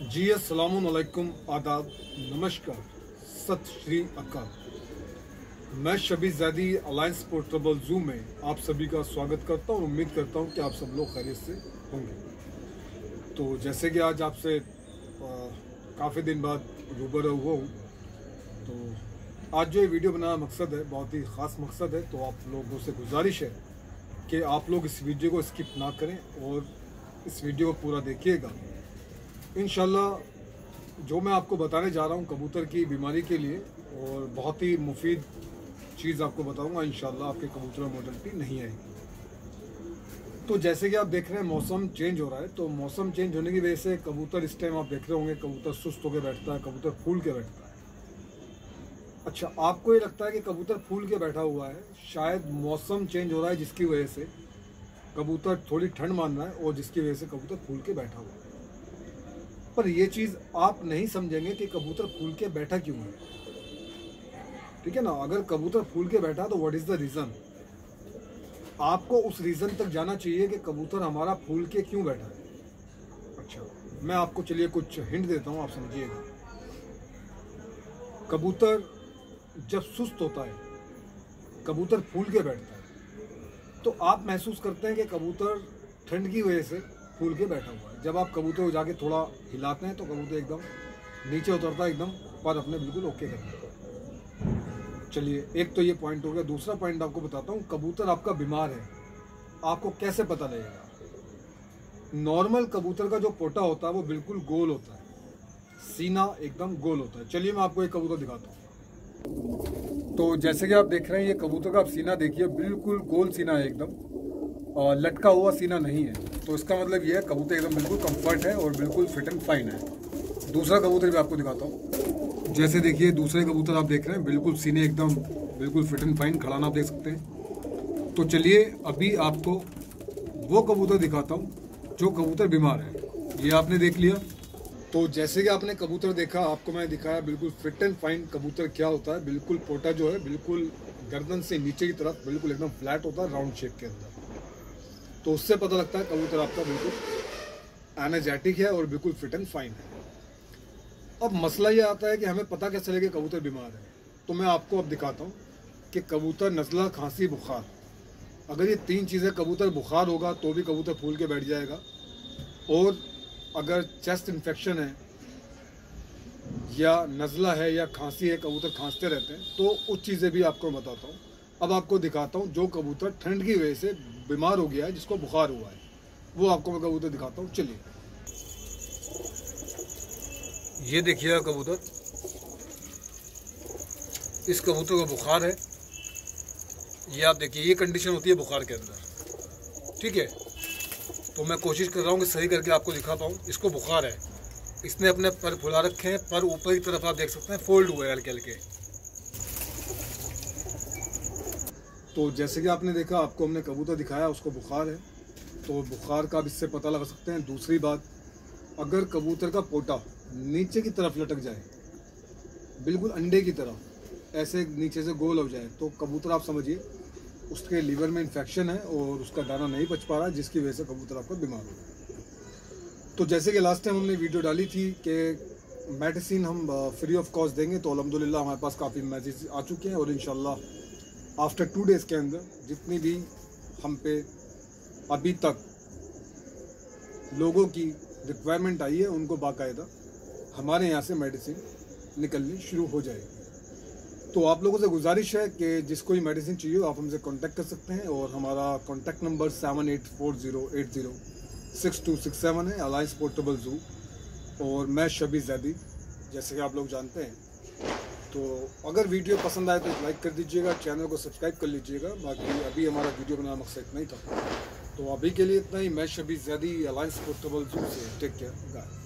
जी अस्सलाम वालेकुम, आदाब, नमस्कार, सत श्री अकाल। मैं शबी ज़ैदी अलायंस पोर्टेबल जू में आप सभी का स्वागत करता हूँ और उम्मीद करता हूँ कि आप सब लोग खैरियत से होंगे। तो जैसे कि आज आपसे काफ़ी दिन बाद रूबरू हुआ हूँ, तो आज जो ये वीडियो बनाना मकसद है बहुत ही ख़ास मकसद है। तो आप लोगों से गुजारिश है कि आप लोग इस वीडियो को स्किप ना करें और इस वीडियो को पूरा देखिएगा। इंशाल्लाह जो मैं आपको बताने जा रहा हूँ कबूतर की बीमारी के लिए और बहुत ही मुफीद चीज़ आपको बताऊँगा, इंशाल्लाह आपके कबूतर में मोर्टेलिटी नहीं आएगी। तो जैसे कि आप देख रहे हैं मौसम चेंज हो रहा है, तो मौसम चेंज होने की वजह से कबूतर इस टाइम आप देख रहे होंगे कबूतर सुस्त होकर बैठता है, कबूतर फूल के बैठता है। अच्छा, आपको ये लगता है कि कबूतर फूल के बैठा हुआ है, शायद मौसम चेंज हो रहा है जिसकी वजह से कबूतर थोड़ी ठंड मान रहा है और जिसकी वजह से कबूतर फूल के बैठा हुआ है। पर यह चीज़ आप नहीं समझेंगे कि कबूतर फूल के बैठा क्यों है। ठीक है ना, अगर कबूतर फूल के बैठा तो व्हाट इज़ द रीज़न, आपको उस रीज़न तक जाना चाहिए कि कबूतर हमारा फूल के क्यों बैठा है। अच्छा, मैं आपको चलिए कुछ हिंट देता हूँ, आप समझिएगा। कबूतर जब सुस्त होता है, कबूतर फूल के बैठता है, तो आप महसूस करते हैं कि कबूतर ठंड की वजह से फूल के बैठा हुआ है। जब आप कबूतर को जाके थोड़ा हिलाते हैं तो कबूतर एकदम नीचे उतरता है, एकदम पर अपने बिल्कुल ओके करता है। चलिए, एक तो ये पॉइंट हो गया। दूसरा पॉइंट आपको बताता हूँ, कबूतर आपका बीमार है, आपको कैसे पता लगेगा। नॉर्मल कबूतर का जो पोटा होता है वो बिल्कुल गोल होता है, सीना एकदम गोल होता है। चलिए मैं आपको एक कबूतर दिखाता हूँ। तो जैसे कि आप देख रहे हैं, ये कबूतर का आप सीना देखिए, बिल्कुल गोल सीना है एकदम, और लटका हुआ सीना नहीं है। तो इसका मतलब ये है कबूतर एकदम बिल्कुल कंफर्ट है और बिल्कुल फिट एंड फाइन है। दूसरा कबूतर भी आपको दिखाता हूँ। जैसे देखिए दूसरे कबूतर आप देख रहे हैं, बिल्कुल सीने एकदम बिल्कुल फिट एंड फाइन, खड़ाना आप देख सकते हैं। तो चलिए अभी आपको वो कबूतर दिखाता हूँ जो कबूतर बीमार है। ये आपने देख लिया। तो जैसे कि आपने कबूतर देखा, आपको मैं दिखाया बिल्कुल फिट एंड फाइन कबूतर क्या होता है। बिल्कुल पोटा जो है बिल्कुल गर्दन से नीचे की तरफ बिल्कुल एकदम फ्लैट होता है, राउंड शेप के अंदर। तो उससे पता लगता है कबूतर आपका बिल्कुल एनर्जेटिक है और बिल्कुल फिट एंड फाइन है। अब मसला ये आता है कि हमें पता कैसे चले कि कबूतर बीमार है। तो मैं आपको अब दिखाता हूँ कि कबूतर नज़ला, खांसी, बुखार, अगर ये तीन चीज़ें, कबूतर बुखार होगा तो भी कबूतर फूल के बैठ जाएगा, और अगर चेस्ट इन्फेक्शन है या नज़ला है या खांसी है, कबूतर खांसते रहते हैं, तो उस चीज़ें भी आपको बताता हूँ। अब आपको दिखाता हूँ जो कबूतर ठंड की वजह से बीमार हो गया है, जिसको बुखार हुआ है, वो आपको मैं कबूतर दिखाता हूँ। चलिए, ये देखिएगा कबूतर, इस कबूतर को बुखार है। ये आप देखिए, ये कंडीशन होती है बुखार के अंदर। ठीक है, तो मैं कोशिश कर रहा हूँ कि सही करके आपको दिखा पाऊँ। इसको बुखार है, इसने अपने पर फुला रखे हैं, पर ऊपर की तरफ आप देख सकते हैं फोल्ड हुए हल्के हल्के। तो जैसे कि आपने देखा, आपको हमने कबूतर दिखाया, उसको बुखार है, तो बुखार का आप इससे पता लगा सकते हैं। दूसरी बात, अगर कबूतर का पोटा नीचे की तरफ लटक जाए, बिल्कुल अंडे की तरफ ऐसे नीचे से गोल हो जाए, तो कबूतर आप समझिए उसके लीवर में इन्फेक्शन है और उसका दाना नहीं पच पा रहा है, जिसकी वजह से कबूतर आपका बीमार हो। तो जैसे कि लास्ट टाइम हमने वीडियो डाली थी कि मेडिसिन हम फ्री ऑफ कॉस्ट देंगे, तो अल्हम्दुलिल्लाह हमारे पास काफ़ी मैसेज आ चुके हैं और इंशाल्लाह आफ्टर 2 डेज़ के अंदर जितनी भी हम पे अभी तक लोगों की रिक्वायरमेंट आई है, उनको बाकायदा हमारे यहाँ से मेडिसिन निकलनी शुरू हो जाएगी। तो आप लोगों से गुजारिश है कि जिसको भी मेडिसिन चाहिए आप हमसे कांटेक्ट कर सकते हैं, और हमारा कांटेक्ट नंबर 7840806267 है, अलायंस पोर्टेबल जू, और मैं शबी ज़ैदी, जैसे कि आप लोग जानते हैं। तो अगर वीडियो पसंद आए तो लाइक कर दीजिएगा, चैनल को सब्सक्राइब कर लीजिएगा। बाकी अभी हमारा वीडियो बनाना मकसद नहीं था, तो अभी के लिए इतना ही। मैं शबी ज़ैदी, अलायंस पोर्टेबल जू से। Take care, bye.